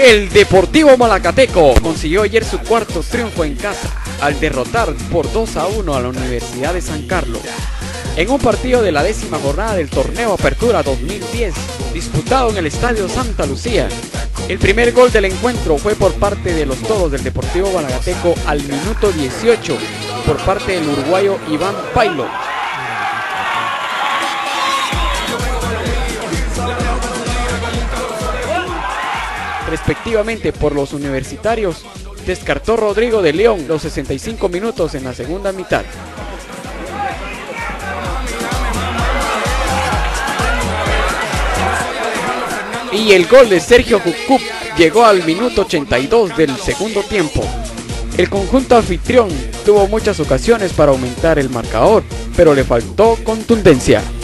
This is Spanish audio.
El Deportivo Malacateco consiguió ayer su cuarto triunfo en casa al derrotar por 2-1 a la Universidad de San Carlos en un partido de la 10ª jornada del torneo Apertura 2010 disputado en el Estadio Santa Lucía. El primer gol del encuentro fue por parte de los toros del Deportivo Malacateco al minuto 18 por parte del uruguayo Iván Pailo. Respectivamente por los universitarios, descartó Rodrigo de León los 65 minutos en la segunda mitad. Y el gol de Sergio Jucup llegó al minuto 82 del segundo tiempo. El conjunto anfitrión tuvo muchas ocasiones para aumentar el marcador, pero le faltó contundencia.